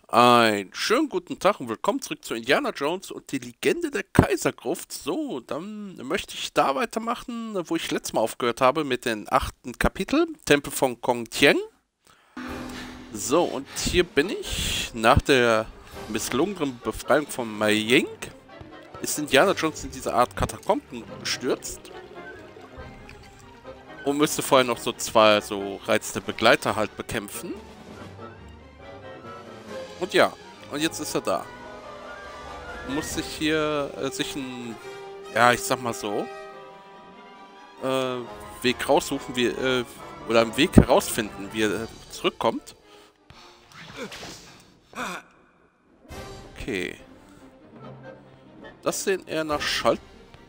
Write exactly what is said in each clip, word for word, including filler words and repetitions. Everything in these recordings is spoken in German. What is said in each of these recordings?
Einen schönen guten Tag und willkommen zurück zu Indiana Jones und die Legende der Kaisergruft. So, dann möchte ich da weitermachen, wo ich letztes Mal aufgehört habe mit dem achten Kapitel, Tempel von Kong Tieng. So, und hier bin ich. Nach der misslungenen Befreiung von Mei Ying ist Indiana Jones in diese Art Katakomben gestürzt und müsste vorher noch so zwei so reizende Begleiter halt bekämpfen. Und ja, und jetzt ist er da. Muss sich hier äh, sich ein, ja, ich sag mal so, äh, Weg raussuchen, wie, äh, oder einen Weg herausfinden, wie er äh, zurückkommt. Okay. Das sehen eher nach Schaltplatten,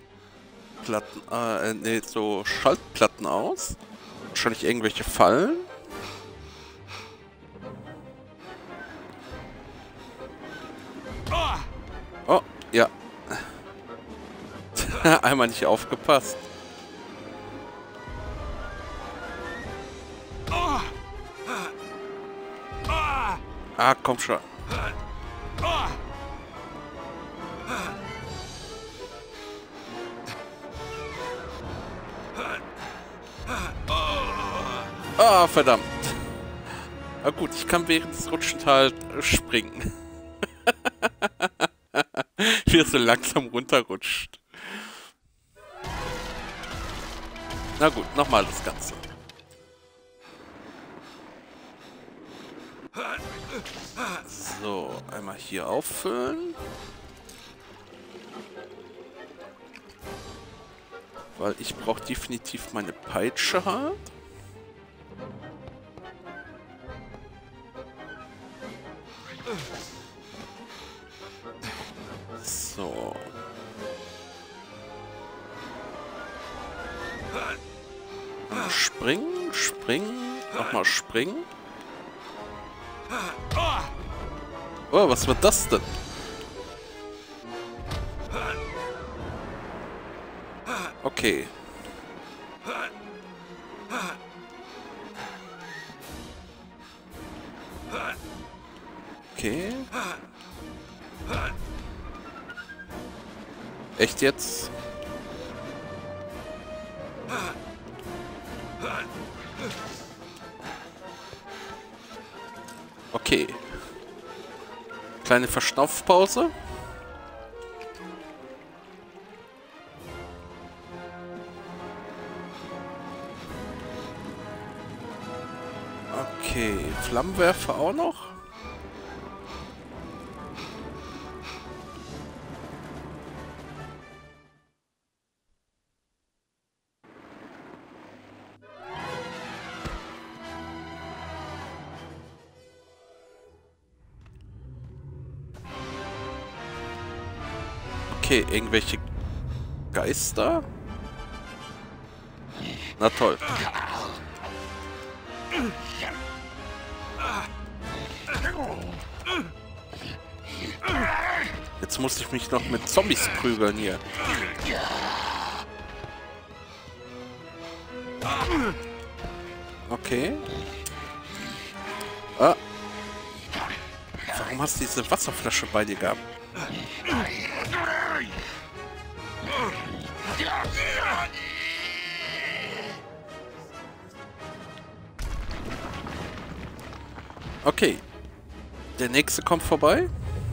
äh, nee, so Schaltplatten aus. Wahrscheinlich irgendwelche Fallen. Oh, ja. Einmal nicht aufgepasst. Ah, komm schon. Ah, verdammt. Na gut, ich kann während des Rutschens halt springen. Wie er so langsam runterrutscht. Na gut, nochmal das Ganze. So, einmal hier auffüllen. Weil ich brauche definitiv meine Peitsche halt. So. Springen, springen, nochmal springen. Oh, was wird das denn? Okay. Okay. Echt jetzt? Okay. Kleine Verschnaufpause. Okay, Flammenwerfer auch noch. Okay, irgendwelche Geister? Na toll. Jetzt muss ich mich noch mit Zombies prügeln hier. Okay. Ah. Warum hast du diese Wasserflasche bei dir gehabt? Okay. Der nächste kommt vorbei.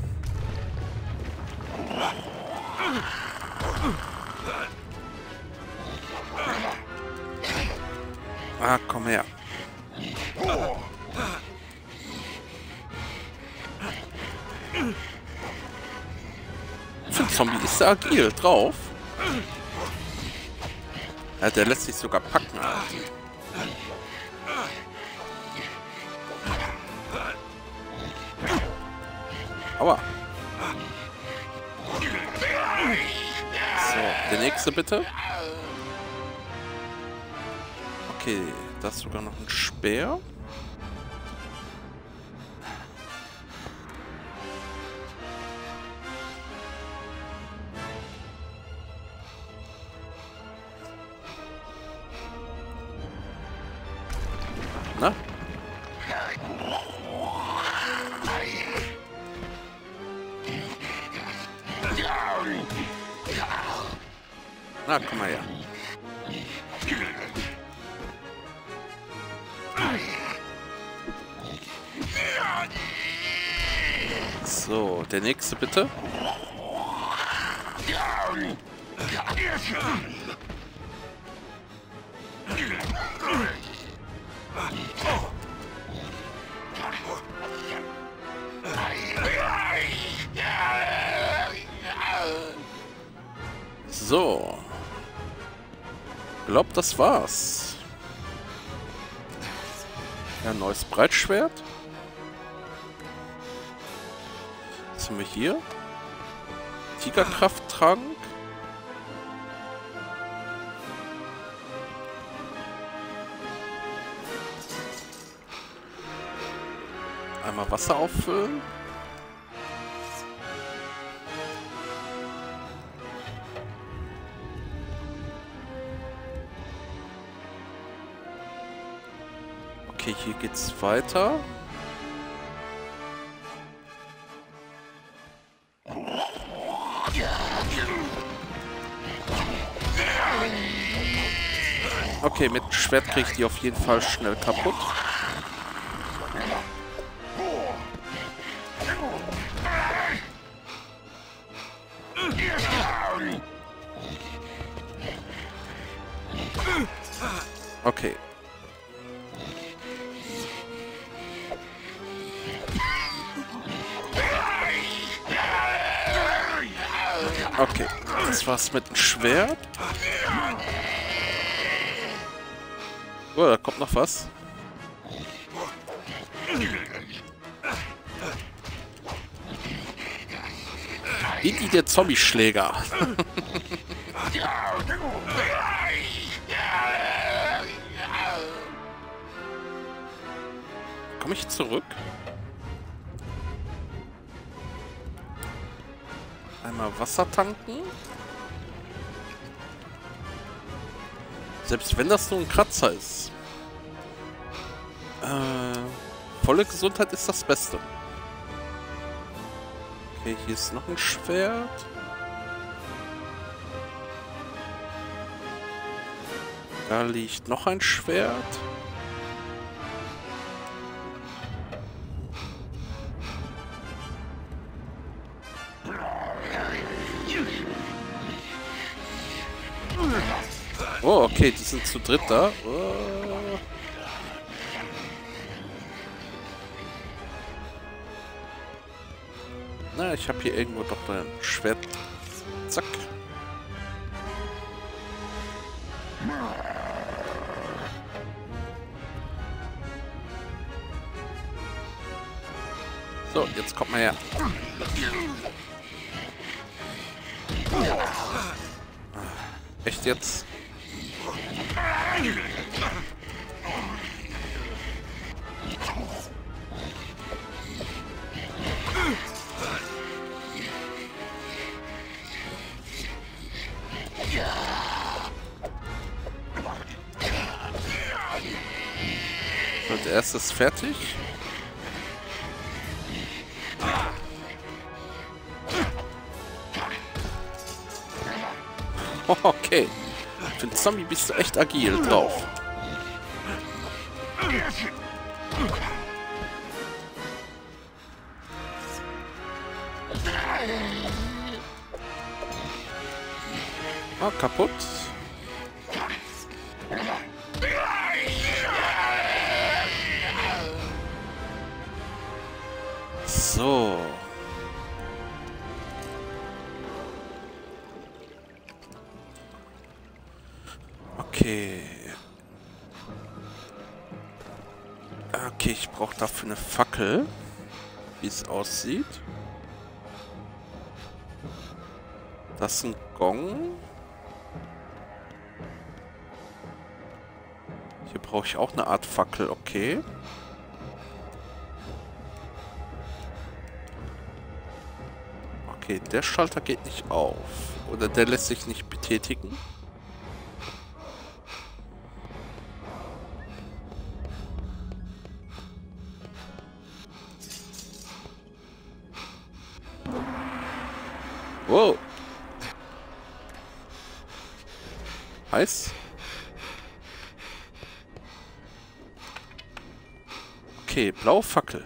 Ah, komm her. Für ein Zombie ist er agil drauf. Ja, der lässt sich sogar packen. Aua. So, der nächste bitte. Okay, da ist sogar noch ein Speer. Na? Na, komm mal her. So, der nächste bitte. So. Ich glaube, das war's. Ja, neues Breitschwert. Was haben wir hier? Tigerkrafttrank. Einmal Wasser auffüllen. Okay, hier geht's weiter. Okay, mit dem Schwert kriege ich die auf jeden Fall schnell kaputt. Okay. Okay, das war's mit dem Schwert. Oh, da kommt noch was. Iggy der Zombie-Schläger. Komme ich zurück? Einmal Wasser tanken. Selbst wenn das nur ein Kratzer ist. Äh, volle Gesundheit ist das Beste. Okay, hier ist noch ein Schwert. Da liegt noch ein Schwert. Oh, okay, die sind zu dritt da. Oh. Na, ich habe hier irgendwo doch ein Schwert. Zack. So, jetzt kommt mal her. Echt jetzt? So, der erste ist fertig. Okay. Für den Zombie bist du echt agil drauf. Ah, kaputt. So. Okay. Okay, ich brauche dafür eine Fackel, wie es aussieht. Das ist ein Gong. Hier brauche ich auch eine Art Fackel, okay. Okay, der Schalter geht nicht auf. Oder der lässt sich nicht betätigen. Wow. heiß. Okay, blaue Fackel.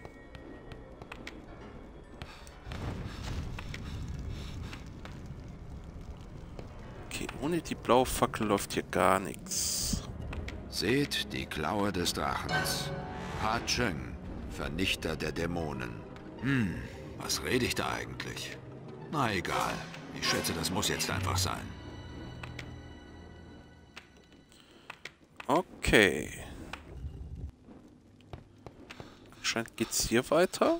Okay, ohne die blaue Fackel läuft hier gar nichts. Seht die Klaue des Drachens. Ha Cheng, Vernichter der Dämonen. Hm, was rede ich da eigentlich? Na egal. Ich schätze, das muss jetzt einfach sein. Okay. Anscheinend geht's hier weiter.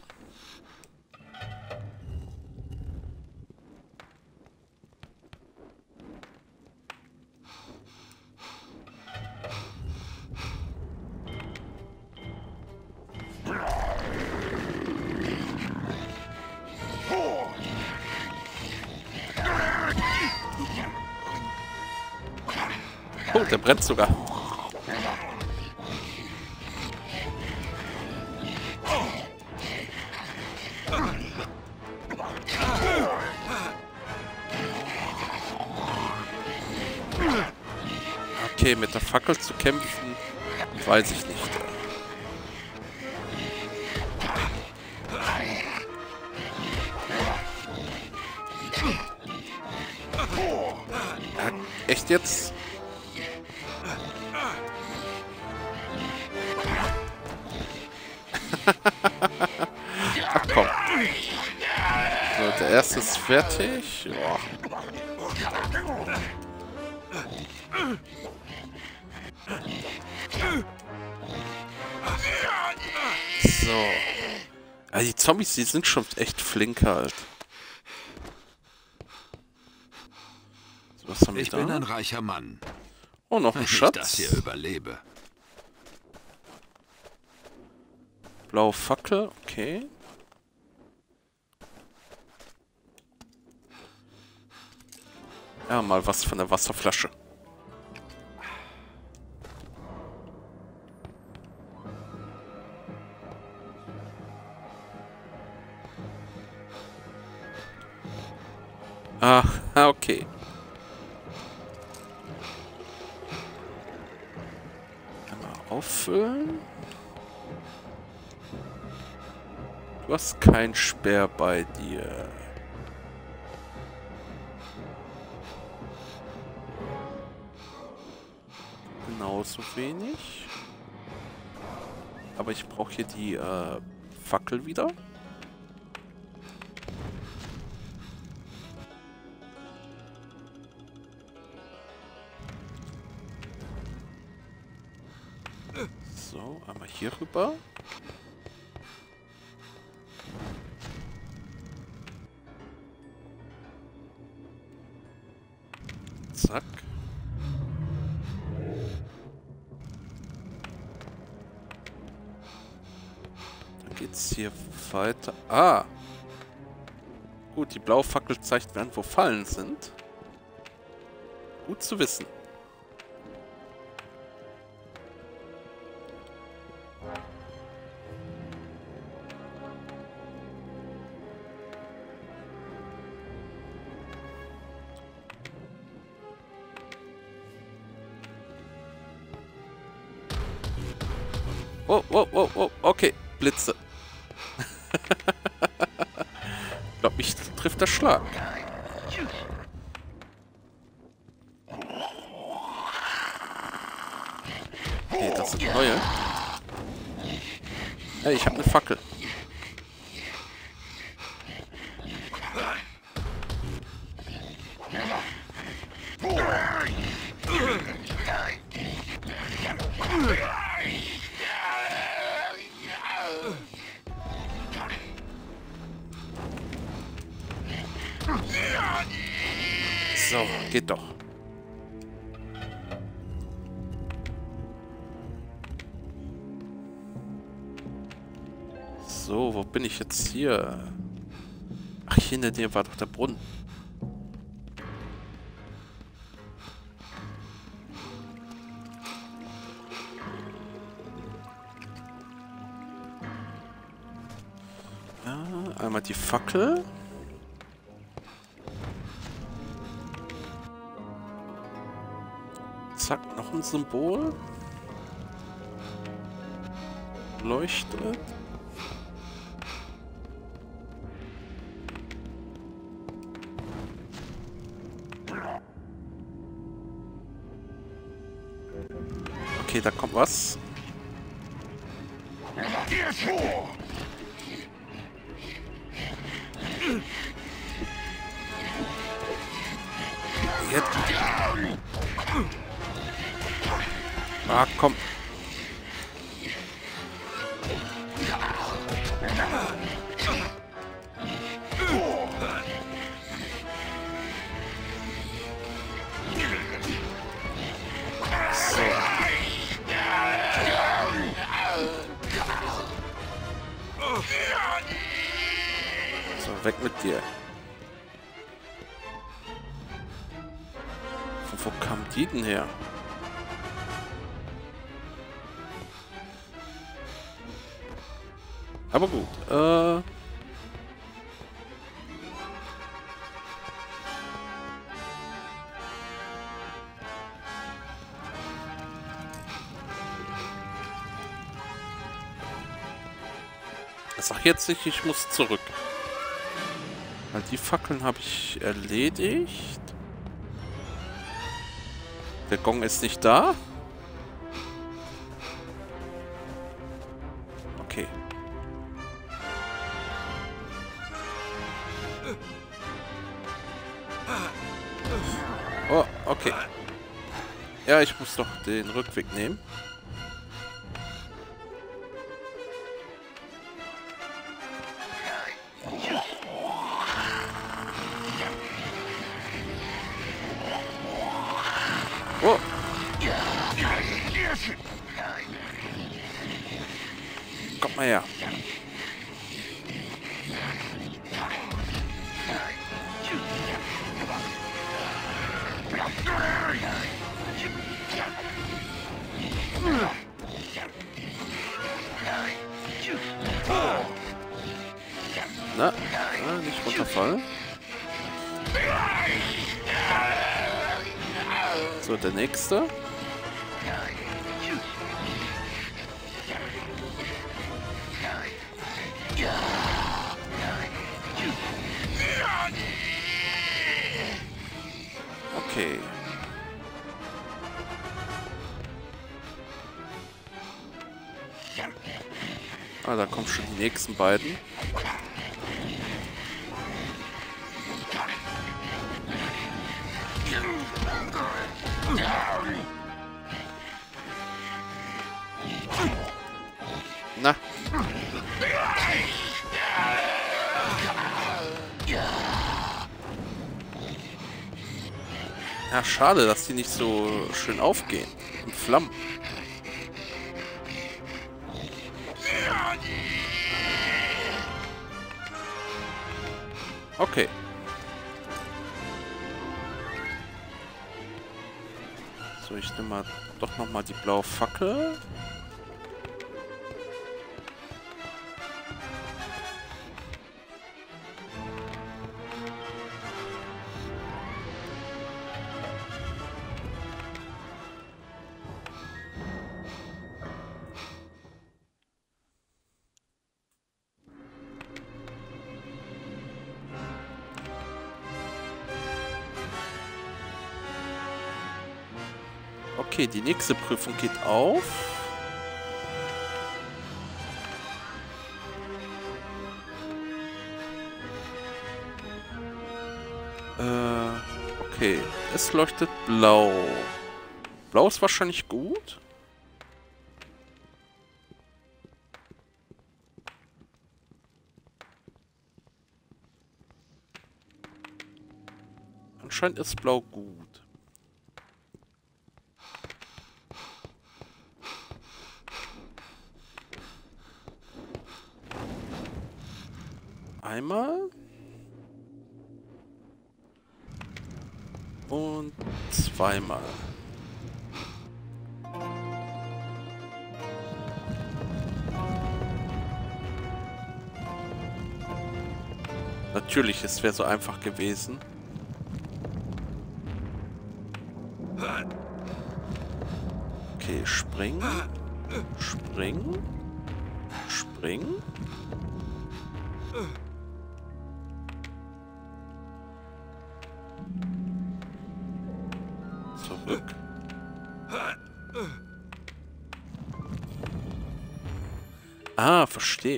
Oh, der brennt sogar. Okay, mit der Fackel zu kämpfen, weiß ich nicht. Ja, echt jetzt? Ach komm. So, der erste ist fertig. Joa. So. Ah, die Zombies, die sind schon echt flink halt. So, was haben wir Ich da? bin ein reicher Mann. Oh, noch ein Wenn ich Schatz. das hier überlebe. Blaue Fackel, okay. Ja, mal was von der Wasserflasche. Ah, okay. Einmal auffüllen. Du hast keinen Speer bei dir. Genauso wenig. Aber ich brauche hier die äh, Fackel wieder. So, einmal hier rüber. Zack. Dann geht's hier weiter. Ah! Gut, die blaue Fackel zeigt mir an, wo Fallen sind. Gut zu wissen. Oh, oh, oh, oh, okay. Blitze. Ich glaube, mich trifft der Schlag. Okay, das sind neue. Hey, ich habe eine Fackel. So, geht doch. So, wo bin ich jetzt hier? Ach, hier in der Nähe war doch der Brunnen. Ja, einmal die Fackel. ein Symbol. Leuchtet. Okay, da kommt was. Jetzt. Ah, komm. So, weg mit dir. Von wo kam die denn her? Aber gut, äh... Sag jetzt nicht, ich muss zurück. Weil die Fackeln habe ich erledigt. Der Gong ist nicht da. Okay. Oh, okay. Ja, ich muss doch den Rückweg nehmen. Oh. Kommt mal her. Na, na, nicht runterfallen. So, der nächste. Okay. Ah, da kommen schon die nächsten beiden. Na. Ja, schade, dass die nicht so schön aufgehen. In Flammen. Okay. So, ich nehme mal doch noch mal die blaue Fackel. Okay, die nächste Prüfung geht auf. Äh, okay. Es leuchtet blau. Blau ist wahrscheinlich gut. Anscheinend ist blau gut. Einmal. Und zweimal. Natürlich, es wäre so einfach gewesen. Okay, springen. Springen. Springen. Zurück. Ah, verstehe.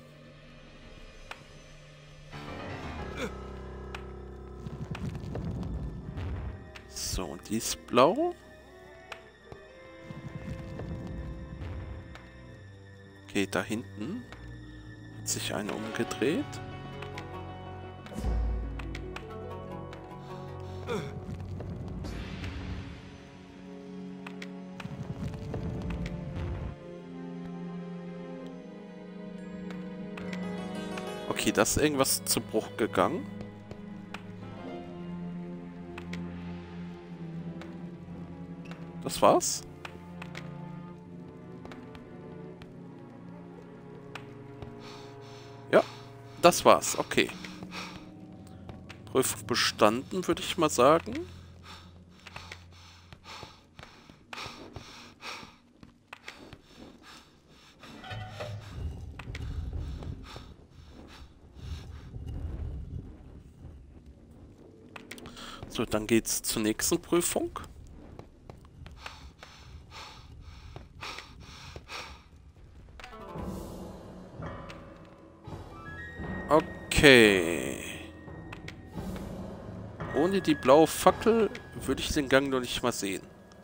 So, und die ist blau. Okay, da hinten hat sich eine umgedreht. Okay, da ist irgendwas zu Bruch gegangen. Das war's? Ja, das war's. Okay. Prüfung bestanden, würde ich mal sagen. So, dann geht's zur nächsten Prüfung. Okay. Ohne die blaue Fackel würde ich den Gang noch nicht mal sehen.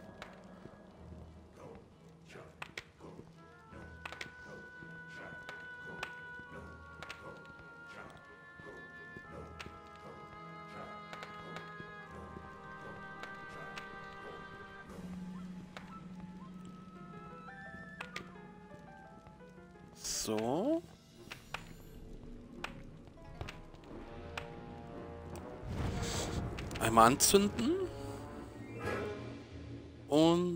So. Einmal anzünden. Und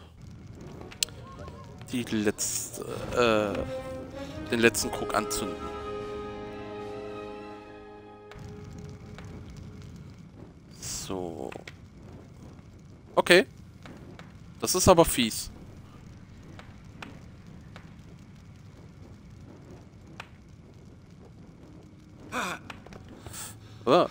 die letzte, äh, den letzten Krug anzünden. So. Okay. Das ist aber fies. Ah.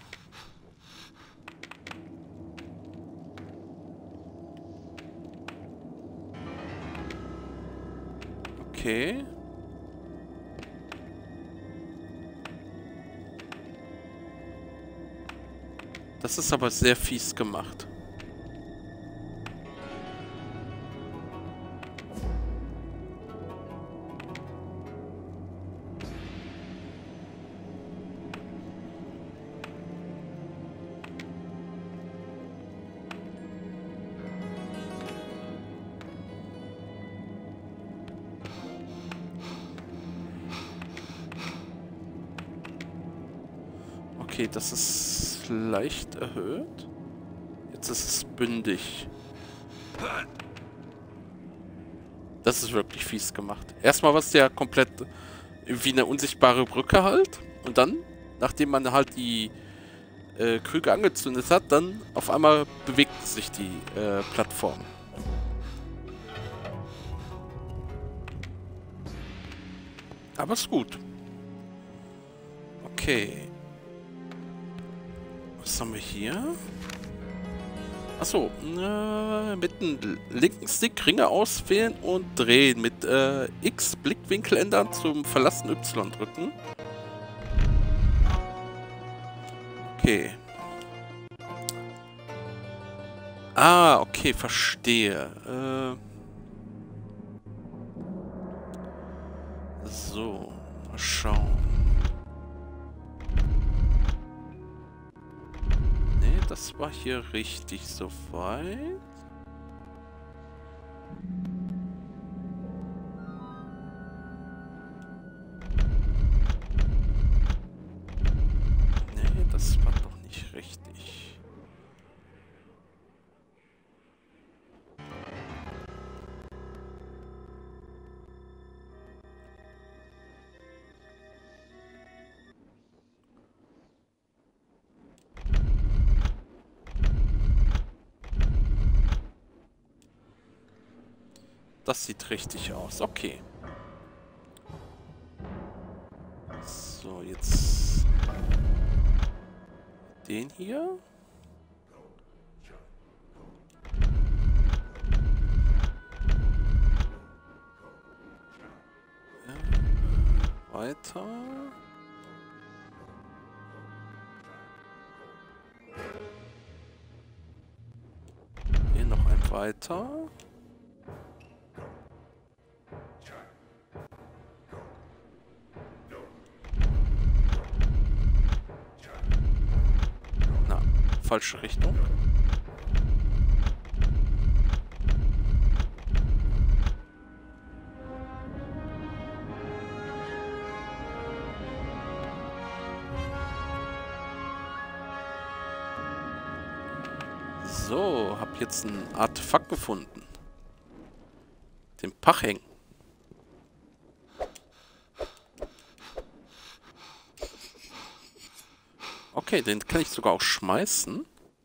Okay. Das ist aber sehr fies gemacht. Okay, das ist leicht erhöht. Jetzt ist es bündig. Das ist wirklich fies gemacht. Erstmal war es ja komplett wie eine unsichtbare Brücke halt. Und dann, nachdem man halt die äh, Krüge angezündet hat, dann auf einmal bewegt sich die äh, Plattform. Aber ist gut. Okay. Was haben wir hier? Achso, äh, mit dem linken Stick Ringe auswählen und drehen. Mit äh, X Blickwinkel ändern, zum Verlassen Y drücken. Okay. Ah, okay, verstehe. Äh, so, mal schauen. Das war hier richtig soweit. Nee, das war doch nicht richtig. Das sieht richtig aus. Okay. So, jetzt den hier. Ja, weiter. Hier noch ein weiter. Na, falsche Richtung. So, hab jetzt ein Artefakt gefunden. Den Pacheng. Okay, den kann ich sogar auch schmeißen.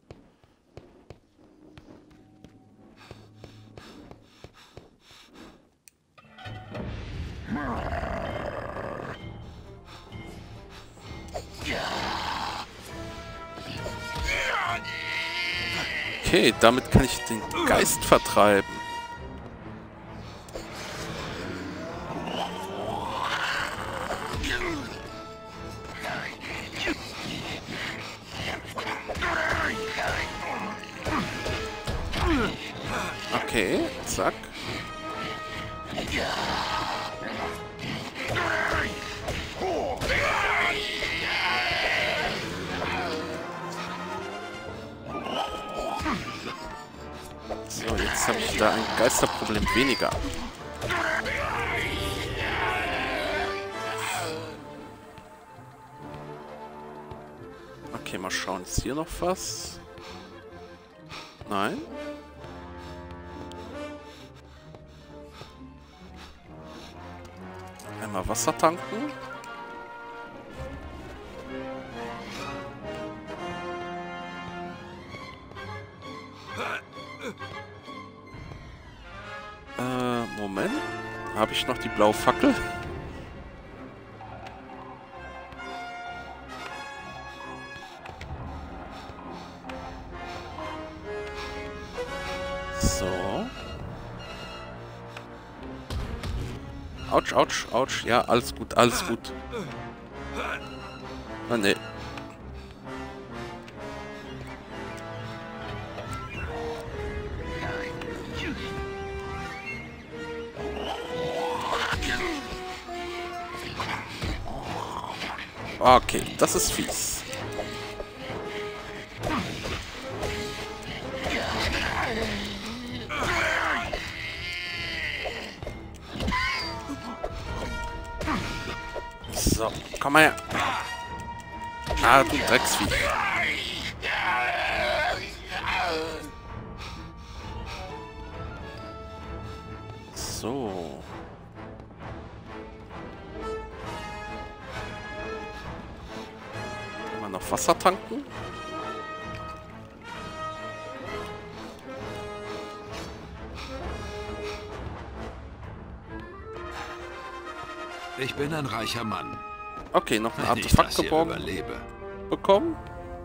Okay, damit kann ich den Geist vertreiben. Okay, zack. So, jetzt habe ich da ein Geisterproblem weniger. Okay, mal schauen. Ist hier noch was? Nein. Einmal Wasser tanken. Äh, Moment. Habe ich noch die blaue Fackel? So. Autsch, autsch, autsch. Ja, alles gut, alles gut. Ah, ne. Okay, das ist fies. So, komm mal her. Ah, du Drecksvieh. So. Mal noch Wasser tanken. Ich bin ein reicher Mann. Okay, noch ein Wenn ich Artefakt das hier geborgen überlebe. bekommen.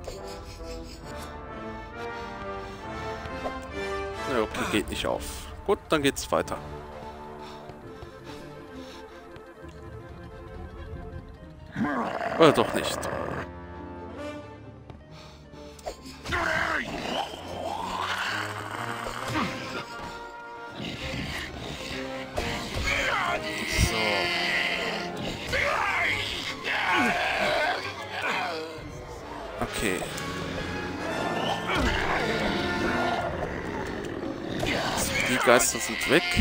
Ja, okay, geht nicht auf. Gut, dann geht's weiter. Oder doch nicht. Okay. Also die Geister sind weg.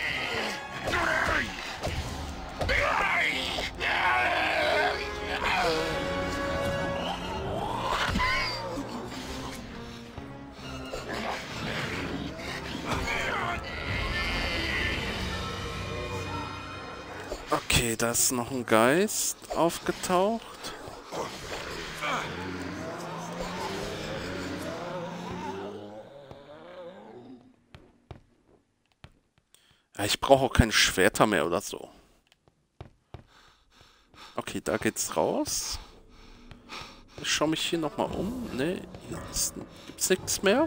Okay, da ist noch ein Geist aufgetaucht. Ich brauche auch keine Schwerter mehr oder so. Okay, da geht's raus. Ich schaue mich hier nochmal um. Ne, hier ist, gibt's nichts mehr.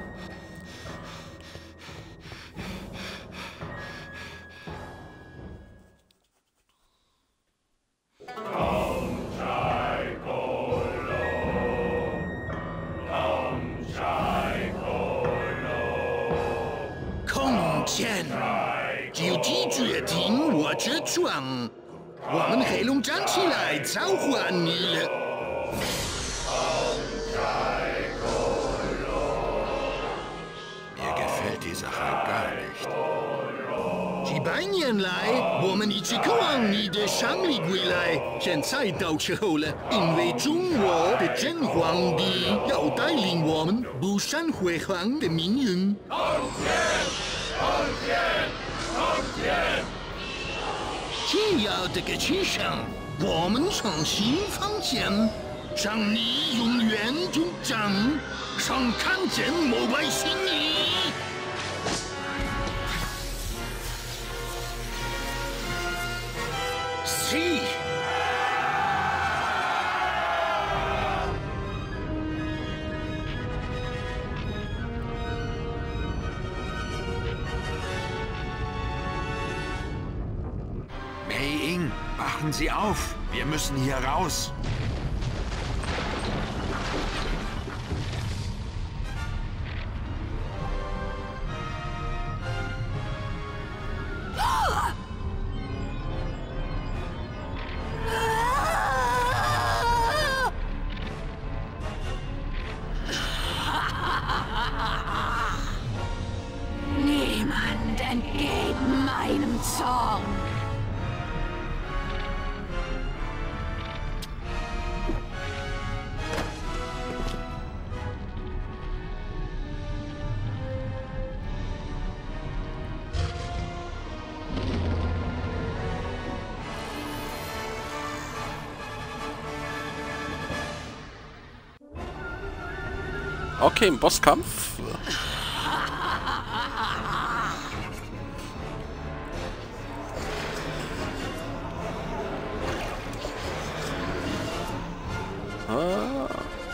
Mir gefällt die Sache gar nicht. Mei Ing, wachen Sie auf! Wir müssen hier raus! Niemand entgeht meinem Zorn. Okay, im Bosskampf. Ah.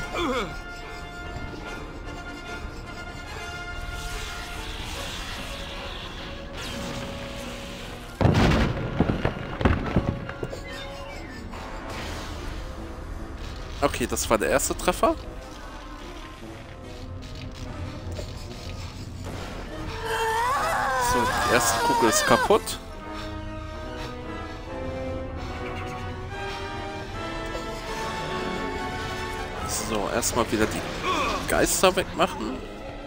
Okay, das war der erste Treffer. So, die erste Kugel ist kaputt. So, erstmal wieder die Geister wegmachen.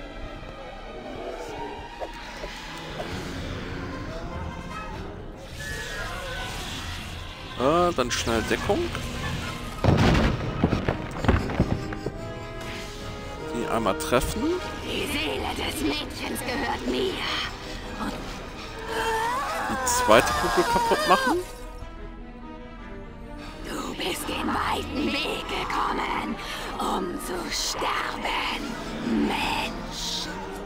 Ah, dann schnell Deckung. Die einmal treffen. Die Seele des Mädchens gehört mir. Die zweite Kugel kaputt machen. Du bist den weiten Weg gekommen, um zu sterben, Mensch.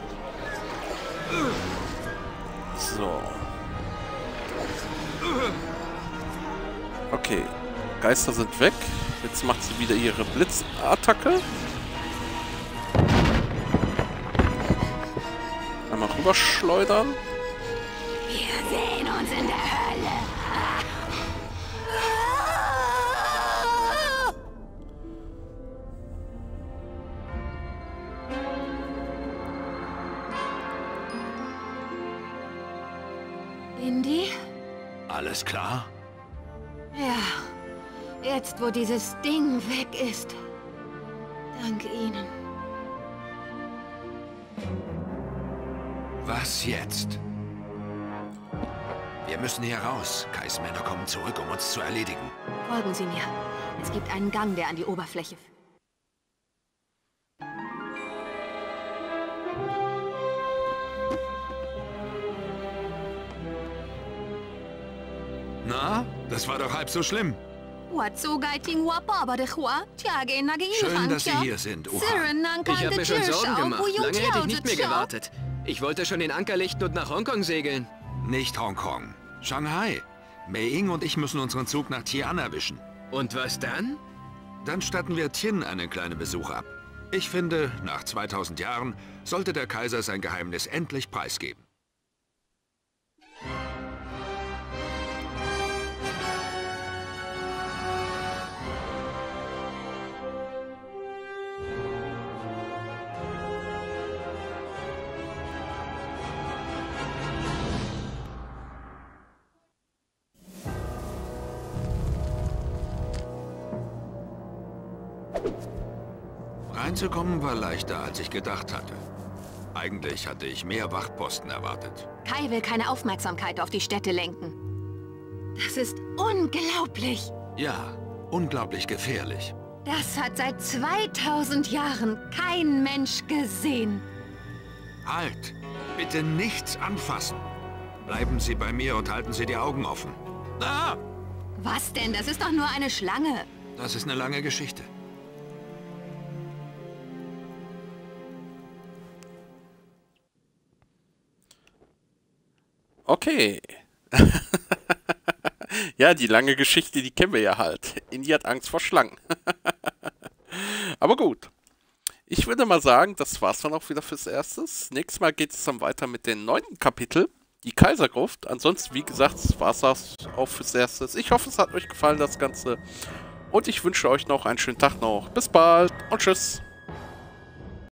So. Okay. Geister sind weg. Jetzt macht sie wieder ihre Blitzattacke. Einmal rüberschleudern. Wir sehen uns in der Hölle. Indy? Alles klar? Ja, jetzt wo dieses Ding weg ist. Dank Ihnen. Was jetzt? Wir müssen hier raus. Kais Männer kommen zurück, um uns zu erledigen. Folgen Sie mir. Es gibt einen Gang, der an die Oberfläche führt. Na, das war doch halb so schlimm. Schön, dass Sie hier sind, Uha. Ich habe mir schon Sorgen gemacht. Lange hätte ich nicht mehr gewartet. Ich wollte schon den Anker lichten und nach Hongkong segeln. Nicht Hongkong. Shanghai. Mei Ying und ich müssen unseren Zug nach Tian erwischen. Und was dann? Dann statten wir Tien einen kleinen Besuch ab. Ich finde, nach zweitausend Jahren sollte der Kaiser sein Geheimnis endlich preisgeben. Reinzukommen war leichter, als ich gedacht hatte. Eigentlich hatte ich mehr Wachposten erwartet. Kai will keine Aufmerksamkeit auf die Städte lenken. Das ist unglaublich. Ja, unglaublich gefährlich. Das hat seit zweitausend Jahren kein Mensch gesehen. Halt! Bitte nichts anfassen. Bleiben Sie bei mir und halten Sie die Augen offen. Ah! Was denn? Das ist doch nur eine Schlange. Das ist eine lange Geschichte. Okay. Ja, die lange Geschichte, die kennen wir ja halt. Indy hat Angst vor Schlangen. Aber gut. Ich würde mal sagen, das war's dann auch wieder fürs Erste. Nächstes Mal geht es dann weiter mit dem neunten Kapitel, die Kaisergruft. Ansonsten, wie gesagt, das war's das auch fürs Erste. Ich hoffe, es hat euch gefallen, das Ganze. Und ich wünsche euch noch einen schönen Tag noch. Bis bald und tschüss.